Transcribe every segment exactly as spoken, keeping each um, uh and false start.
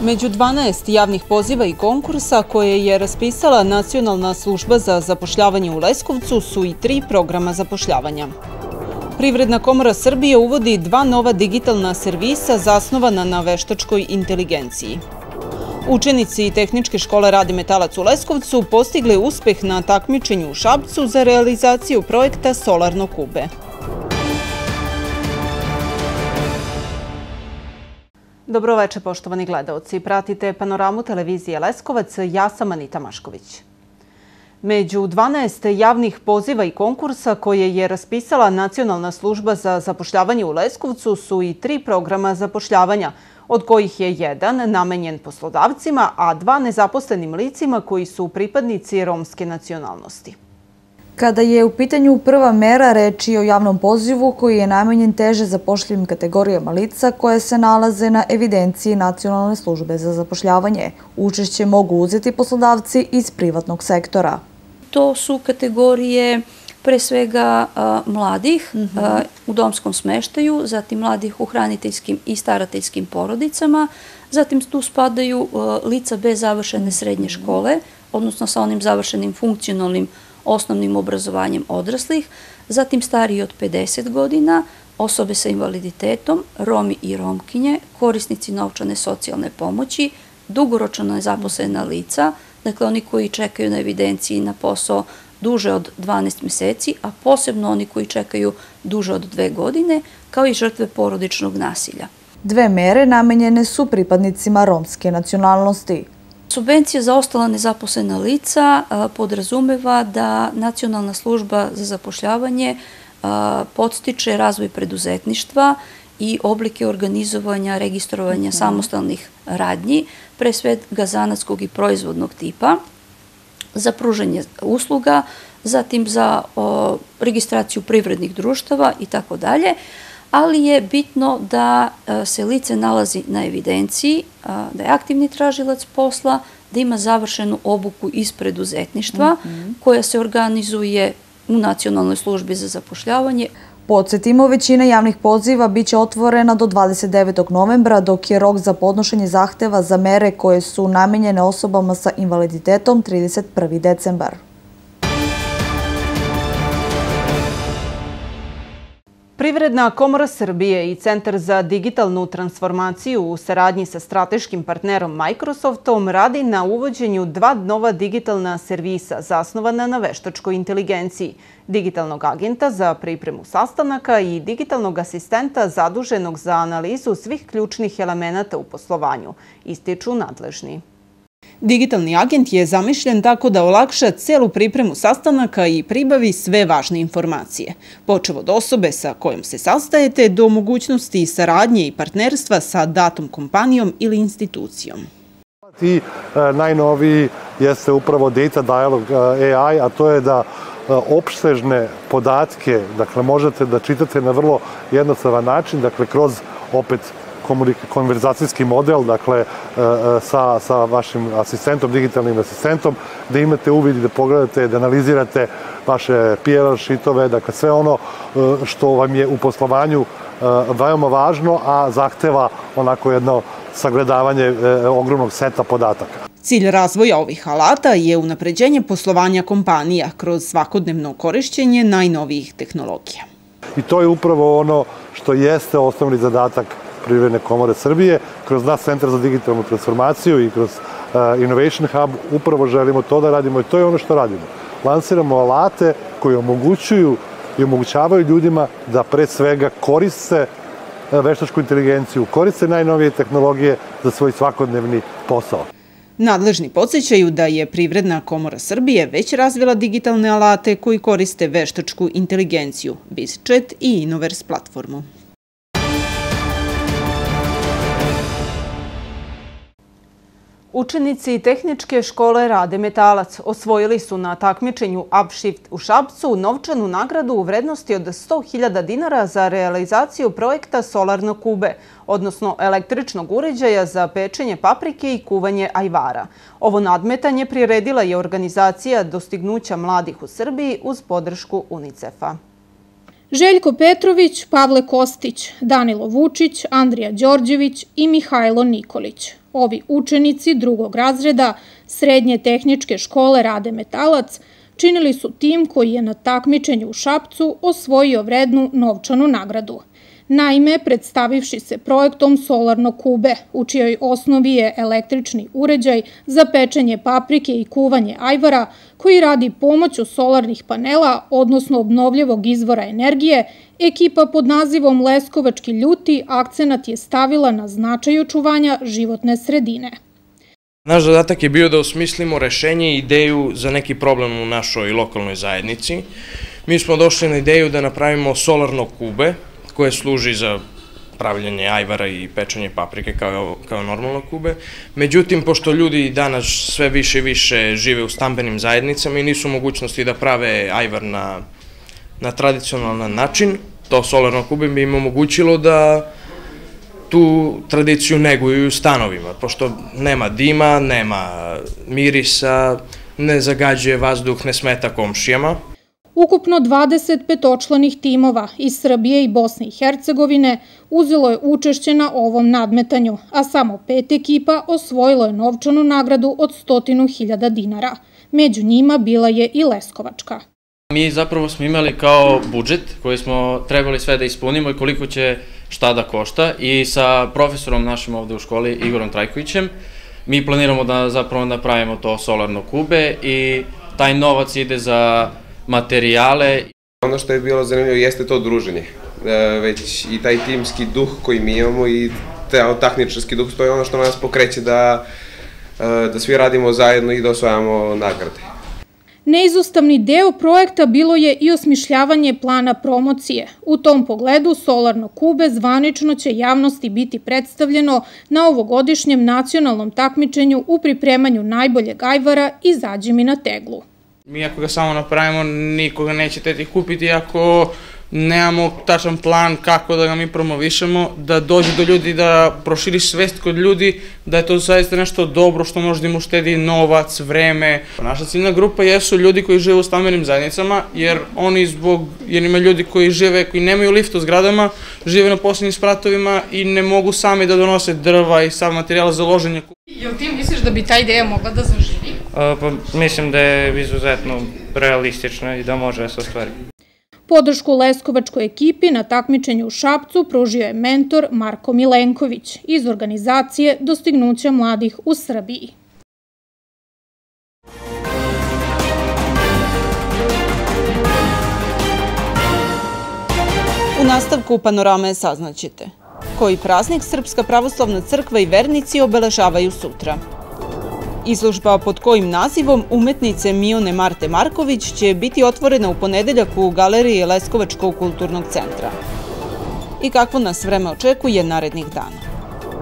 Među dvanaest javnih poziva i konkursa koje je raspisala Nacionalna služba za zapošljavanje u Leskovcu su i tri programa zapošljavanja. Privredna komora Srbije uvodi dva nova digitalna servisa zasnovana na veštačkoj inteligenciji. Učenici Tehničke škole Rade Metalac u Leskovcu postigli uspeh na takmičenju u Šapcu za realizaciju projekta Solarno kube. Dobroveče, poštovani gledaoci. Pratite panoramu televizije Leskovac, ja sam Anita Mašković. Među dvanaest javnih poziva i konkursa koje je raspisala Nacionalna služba za zapošljavanje u Leskovcu su i tri programa zapošljavanja, od kojih je jedan namenjen poslodavcima, a dva nezaposlenim licima koji su pripadnici romske nacionalnosti. Kada je u pitanju prva mera, reč je o javnom pozivu koji je namenjen teže zapošljivim kategorijama lica koje se nalaze na evidenciji Nacionalne službe za zapošljavanje. Učešće mogu uzeti poslodavci iz privatnog sektora. To su kategorije pre svega mladih u domskom smeštaju, zatim mladih u hraniteljskim i starateljskim porodicama, zatim tu spadaju lica bez završene srednje škole, odnosno sa onim završenim funkcionalnim osnovnim obrazovanjem odraslih, zatim stariji od pedeset godina, osobe sa invaliditetom, Romi i Romkinje, korisnici novčane socijalne pomoći, dugoročno nezaposlena lica, dakle oni koji čekaju na evidenciji na posao duže od dvanaest meseci, a posebno oni koji čekaju duže od dve godine, kao i žrtve porodičnog nasilja. Dve mere namenjene su pripadnicima romske nacionalnosti. Subvencija za ostala nezaposlena lica podrazumeva da Nacionalna služba za zapošljavanje podstiče razvoj preduzetništva i oblike organizovanja, registrovanja samostalnih radnji, pre svega zanatskog i proizvodnog tipa, za pružanje usluga, zatim za registraciju privrednih društava i tako dalje. Ali je bitno da se lice nalazi na evidenciji, da je aktivni tražilac posla, da ima završenu obuku iz preduzetništva koja se organizuje u Nacionalnoj službi za zapošljavanje. Podsjetimo, većina javnih poziva biće otvorena do dvadeset devetog novembra, dok je rok za podnošenje zahteva za mere koje su namenjene osobama sa invaliditetom trideset prvi decembar. Privredna komora Srbije i Centar za digitalnu transformaciju u saradnji sa strateškim partnerom Microsoftom radi na uvođenju dva nova digitalna servisa zasnovana na veštačkoj inteligenciji, digitalnog agenta za pripremu sastanaka i digitalnog asistenta zaduženog za analizu svih ključnih elemenata u poslovanju, ističu nadležni. Digitalni agent je zamišljen tako da olakša celu pripremu sastanaka i pribavi sve važne informacije, počev od osobe sa kojom se sastajete do mogućnosti saradnje i partnerstva sa datom kompanijom ili institucijom. I najnoviji jeste upravo Data Dialog A I, a to je da opsežne podatke, dakle, možete da čitate na vrlo jednostavan način, dakle, kroz opet konverzacijski model, dakle, sa vašim asistentom, digitalnim asistentom, da imate uvid i da pogledate, da analizirate vaše P R sheetove, dakle, sve ono što vam je u poslovanju veoma važno, a zahteva onako jedno sagledavanje ogromnog seta podataka. Cilj razvoja ovih alata je unapređenje poslovanja kompanija kroz svakodnevno korišćenje najnovijih tehnologija. I to je upravo ono što jeste osnovni zadatak Privredne komore Srbije. Kroz naš Centar za digitalnu transformaciju i kroz Innovation Hub upravo želimo to da radimo i to je ono što radimo. Lansiramo alate koji omogućuju i omogućavaju ljudima da pre svega koriste veštačku inteligenciju, koriste najnovije tehnologije za svoj svakodnevni posao. Nadležni podsjećaju da je Privredna komora Srbije već razvila digitalne alate koji koriste veštačku inteligenciju, BizChat i Innovers platformu. Učenici Tehničke škole Rade Metalac osvojili su na takmičenju Upshift u Šapcu novčanu nagradu u vrednosti od sto hiljada dinara za realizaciju projekta Solarno kube, odnosno električnog uređaja za pečenje paprike i kuvanje ajvara. Ovo nadmetanje priredila je organizacija Dostignuća mladih u Srbiji uz podršku UNICEF-a. Željko Petrović, Pavle Kostić, Danilo Vučić, Andrija Đorđević i Mihajlo Nikolić. Ovi učenici drugog razreda Srednje tehničke škole Rade Metalac činili su tim koji je na takmičenju u Šapcu osvojio vrednu novčanu nagradu. Naime, predstavivši se projektom Solarno kube, u čijoj osnovi je električni uređaj za pečenje paprike i kuvanje ajvara, koji radi pomoću solarnih panela, odnosno obnovljivog izvora energije, ekipa pod nazivom Leskovački ljuti akcenat je stavila na značaj očuvanja životne sredine. Naš zadatak je bio da osmislimo rešenje i ideju za neki problem u našoj lokalnoj zajednici. Mi smo došli na ideju da napravimo solarno kube, koje služi za pravljanje ajvara i pečenje paprike kao, kao normalno kube. Međutim, pošto ljudi danas sve više i više žive u stambenim zajednicama i nisu u mogućnosti da prave ajvar na, na tradicionalan način, to solarno kube bi im omogućilo da tu tradiciju neguju u stanovima, pošto nema dima, nema mirisa, ne zagađuje vazduh, ne smeta komšijama. Ukupno dvadeset petočlanih timova iz Srbije i Bosne i Hercegovine uzelo je učešće na ovom nadmetanju, a samo pet ekipa osvojilo je novčanu nagradu od stotinu hiljada dinara. Među njima bila je i Leskovačka. Mi zapravo smo imali kao budžet koji smo trebali sve da ispunimo i koliko će šta da košta i sa profesorom našim ovde u školi, Igorom Trajkovićem, mi planiramo da zapravo napravimo to solarno kube i taj novac ide za materijale. Ono što je bilo zanimljivo jeste to druženje, već i taj timski duh koji mi imamo i takmičarski duh, to je ono što nas pokreće da, da svi radimo zajedno i da osvajamo nagrade. Neizostavni deo projekta bilo je i osmišljavanje plana promocije. U tom pogledu Solarno kube zvanično će javnosti biti predstavljeno na ovogodišnjem nacionalnom takmičenju u pripremanju najboljeg ajvara Izađi mi na teglu. Mi ako ga samo napravimo, nikoga nećete ti kupiti ako nemamo tačan plan kako da ga mi promovišemo, da dođe do ljudi, da proširi svest kod ljudi, da je to zaista nešto dobro što može da im uštedi novac, vreme. Naša ciljna grupa jesu ljudi koji žive u stambenim zajednicama, jer oni zbog, jer ima ljudi koji žive, koji nemaju lift u zgradama, žive na poslednjim spratovima i ne mogu sami da donose drva i sav materijal za loženje. Jel ti misliš da bi ta ideja mogla da zaživi? Pa mislim da je izuzetno realistična i da može da se ostvari. Podršku Leskovačkoj ekipi na takmičenju u Šapcu pružio je mentor Marko Milenković iz organizacije Dostignuća mladih u Srbiji. U nastavku panorame saznaćete koji praznik Srpska pravoslavna crkva i vernici obeležavaju sutra. Izložba pod kojim nazivom umetnice Mione Marte Marković će biti otvorena u ponedeljak u galeriji Leskovačkog kulturnog centra. I kakvo nas vreme očekuje narednih dana.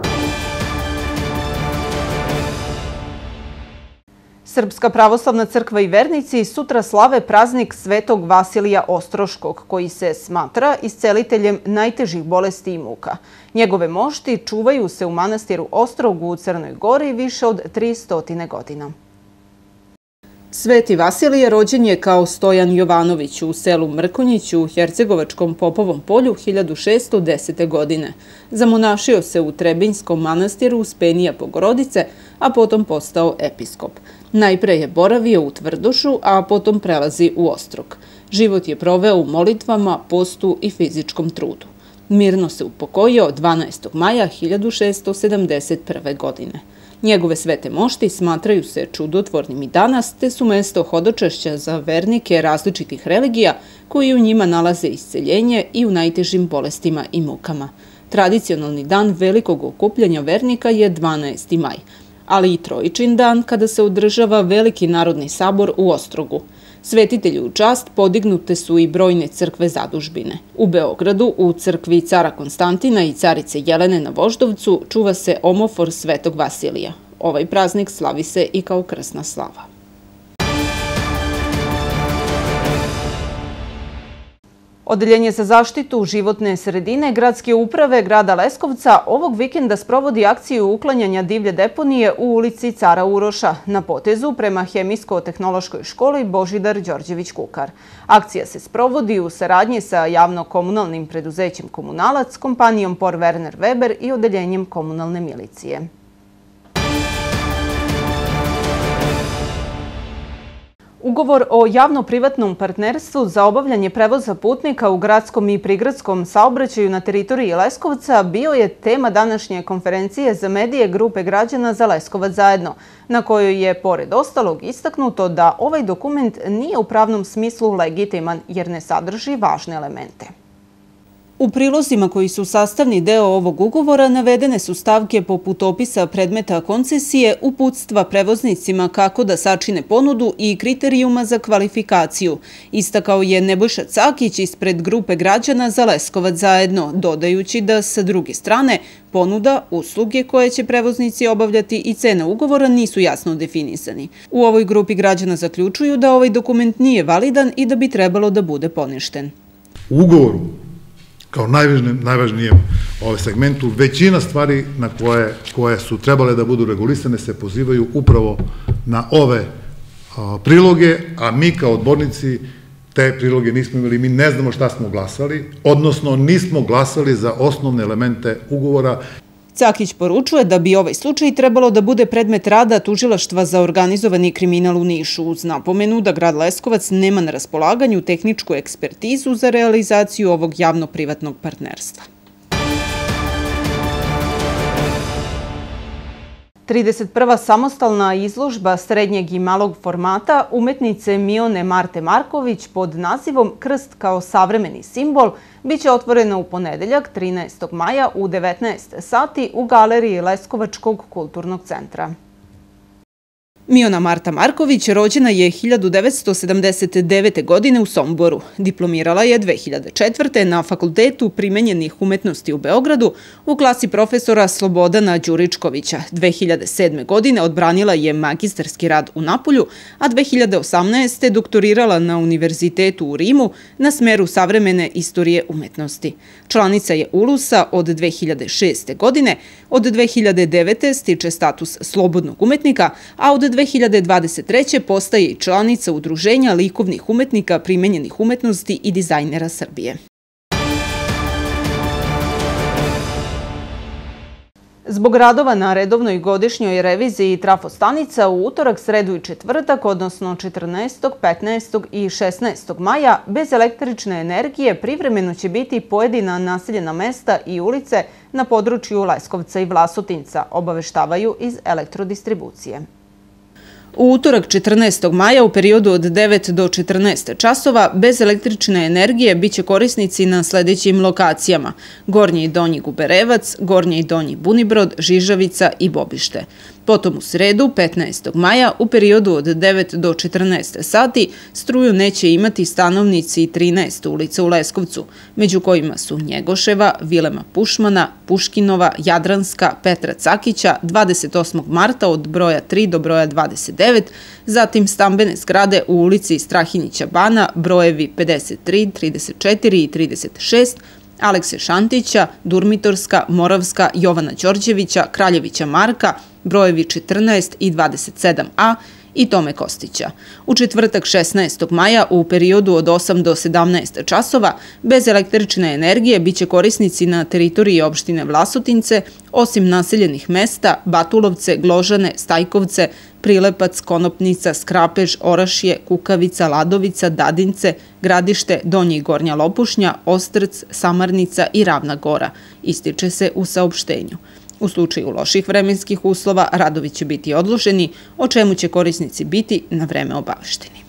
Srpska pravoslavna crkva i vernici sutra slave praznik Svetog Vasilija Ostroškog, koji se smatra isceliteljem najtežih bolesti i muka. Njegove mošti čuvaju se u manastiru Ostrogu u Crnoj Gori više od tristo godina. Sveti Vasilije rođen je kao Stojan Jovanović u selu Mrkonjiću u Hercegovačkom Popovom polju hiljadu šeststo desete. godine. Zamonašio se u Trebinjskom manastiru Uspenija Bogorodice, a potom postao episkop. Najpre je boravio u Tvrdošu, a potom prelazi u Ostrog. Život je proveo u molitvama, postu i fizičkom trudu. Mirno se upokojio dvanaestog maja hiljadu šeststo sedamdeset prve. godine. Njegove svete mošti smatraju se čudotvornim i danas, te su mesto hodočašća za vernike različitih religija koji u njima nalaze isceljenje i u najtežim bolestima i mukama. Tradicionalni dan velikog okupljanja vernika je dvanaesti maj, ali i Trojičin dan kada se održava veliki narodni sabor u Ostrogu. Svetitelju u čast podignute su i brojne crkve zadužbine. U Beogradu, u crkvi cara Konstantina i carice Jelene na Voždovcu, čuva se omofor Svetog Vasilija. Ovaj praznik slavi se i kao krsna slava. Odeljenje za zaštitu životne sredine Gradske uprave grada Leskovca ovog vikenda sprovodi akciju uklanjanja divlje deponije u ulici Cara Uroša na potezu prema Hemijsko-tehnološkoj školi Božidar Đorđević Kukar. Akcija se sprovodi u saradnji sa javno-komunalnim preduzećem Komunalac, kompanijom Por Werner Weber i odeljenjem komunalne milicije. Ugovor o javno-privatnom partnerstvu za obavljanje prevoza putnika u gradskom i prigradskom saobraćaju na teritoriji Leskovca bio je tema današnje konferencije za medije Grupe građana za Leskovac zajedno, na kojoj je, pored ostalog, istaknuto da ovaj dokument nije u pravnom smislu legitiman jer ne sadrži važne elemente. U prilozima koji su sastavni deo ovog ugovora navedene su stavke poput opisa predmeta koncesije, uputstva prevoznicima kako da sačine ponudu i kriterijuma za kvalifikaciju. Istakao je Nebojša Cakić ispred Grupe građana za Leskovac zajedno, dodajući da sa druge strane ponuda, usluge koje će prevoznici obavljati i cena ugovora nisu jasno definisani. U ovoj grupi građana zaključuju da ovaj dokument nije validan i da bi trebalo da bude poništen. U ugovoru kao najvažnijem segmentu, većina stvari na koje su trebale da budu regulisane se pozivaju upravo na ove priloge, a mi kao odbornici te priloge nismo imali, mi ne znamo šta smo glasali, odnosno nismo glasali za osnovne elemente ugovora. Cakić poručuje da bi ovaj slučaj trebalo da bude predmet rada Tužilaštva za organizovani kriminal u Nišu, uz napomenu da grad Leskovac nema na raspolaganju tehničku ekspertizu za realizaciju ovog javno-privatnog partnerstva. trideset prva samostalna izložba srednjeg i malog formata umetnice Mione Marte Marković pod nazivom Krst kao savremeni simbol biće otvorena u ponedeljak trinaestog maja u devetnaest sati u galeriji Leskovačkog kulturnog centra. Miona Marta Marković rođena je hiljadu devetsto sedamdeset devete. godine u Somboru. Diplomirala je dve hiljade četvrte. na Fakultetu primenjenih umetnosti u Beogradu u klasi profesora Slobodana Đuričkovića. dve hiljade sedme. godine odbranila je magistarski rad u Napolju, a dve hiljade osamnaeste. doktorirala na Univerzitetu u Rimu na smeru savremene istorije umetnosti. Članica je Ulusa od dve hiljade šeste. godine, od dve hiljade devete. stiče status slobodnog umetnika, a od dve hiljade dvadeset treće. postaje i članica Udruženja likovnih umetnika primenjenih umetnosti i dizajnera Srbije. Zbog radova na redovnoj godišnjoj reviziji trafostanica u utorak, sredu i četvrtak, odnosno četrnaestog, petnaestog i šesnaestog maja, bez električne energije privremeno će biti pojedina naseljena mesta i ulice na području Leskovca i Vlasotinca, obaveštavaju iz elektrodistribucije. U utorak četrnaestog maja u periodu od devet do četrnaest časova bez električne energije biće korisnici na sledećim lokacijama: Gornji i Donji Guberevac, Gornji i Donji Bunibrod, Žižavica i Bobište. Potom u sredu, petnaestog maja, u periodu od devet do četrnaest sati, struju neće imati stanovnici trinaest ulica u Leskovcu, među kojima su Njegoševa, Vilema Pušmana, Puškinova, Jadranska, Petra Cakića, dvadeset osmog marta od broja tri do broja dvadeset devet, zatim stambene zgrade u ulici Strahinjića Bana, brojevi pedeset tri, trideset četiri i trideset šest, Alekse Šantića, Durmitorska, Moravska, Jovana Đorđevića, Kraljevića Marka, brojevi četrnaest i dvadeset sedam a i Tome Kostića. U četvrtak šesnaestog maja u periodu od osam do sedamnaest časova bez električne energije biće korisnici na teritoriji opštine Vlasotince, osim naseljenih mesta Batulovce, Gložane, Stajkovce, Prilepac, Konopnica, Skrapež, Orašje, Kukavica, Ladovica, Dadince, Gradište, Donja i Gornja Lopušnja, Ostrc, Samarnica i Ravna Gora, ističe se u saopštenju. U slučaju loših vremenskih uslova radovi će biti odloženi, o čemu će korisnici biti na vreme obavešteni.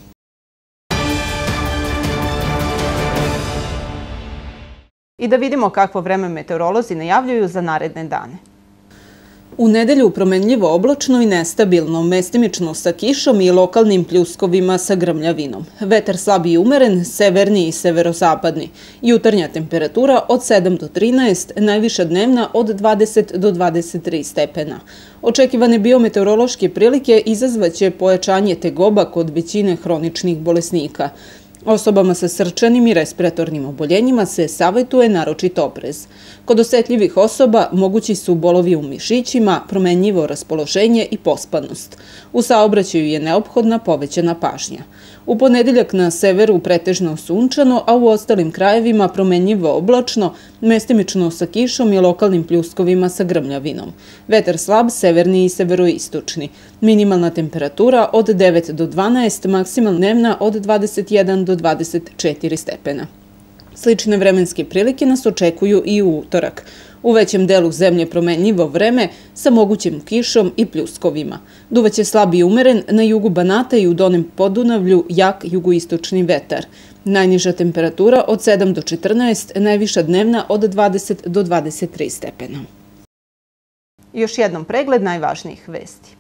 I da vidimo kakvo vreme meteorolozi najavljuju za naredne dane. U nedelju promenljivo oblačno i nestabilno, mestimično sa kišom i lokalnim pljuskovima sa grmljavinom. Vetar slab i umeren, severni i severozapadni. Jutarnja temperatura od sedam do trinaest, najviša dnevna od dvadeset do dvadeset tri stepena. Očekivane biometeorološke prilike izazvaće pojačanje tegoba kod većine hroničnih bolesnika. Osobama sa srčanim i respiratornim oboljenjima se savjetuje naročit oprez. Kod osetljivih osoba mogući su bolovi u mišićima, promenljivo raspoloženje i pospanost. U saobraćaju je neophodna povećana pažnja. U ponedeljak na severu pretežno sunčano, a u ostalim krajevima promenljivo oblačno, mestimično sa kišom i lokalnim pljuskovima sa grmljavinom. Vetar slab, severni i severoistočni. Minimalna temperatura od devet do dvanaest, maksimalna dnevna od dvadeset jedan do dvadeset četiri stepena. Slične vremenske prilike nas očekuju i u utorak. U većem delu zemlje promenljivo vreme sa mogućim kišom i pljuskovima. Duvaće slab i umeren, na jugu Banata i u Donjem Podunavlju jak jugoistočni vetar. Najniža temperatura od sedam do četrnaest, najviša dnevna od dvadeset do dvadeset tri stepena. Još jednom pregled najvažnijih vesti.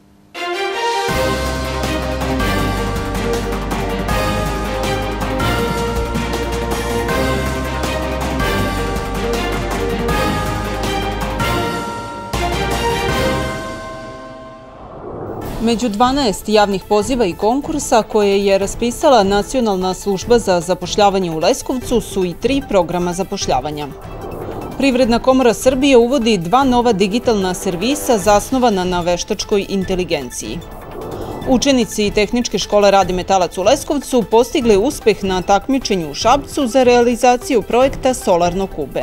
Među dvanaest javnih poziva i konkursa koje je raspisala Nacionalna služba za zapošljavanje u Leskovcu su i tri programa zapošljavanja. Privredna komora Srbije uvodi dva nova digitalna servisa zasnovana na veštačkoj inteligenciji. Učenici Tehničke škole Rade Metalac u Leskovcu postigli uspeh na takmičenju u Šapcu za realizaciju projekta Solarno kube.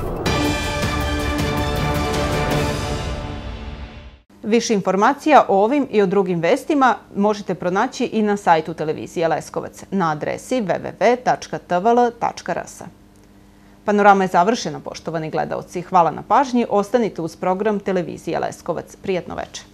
Više informacija o ovim i o drugim vestima možete pronaći i na sajtu televizije Leskovac na adresi w w w tačka t v l tačka r s. Panorama je završena, poštovani gledaoci. Hvala na pažnji. Ostanite uz program televizije Leskovac. Prijatno večer.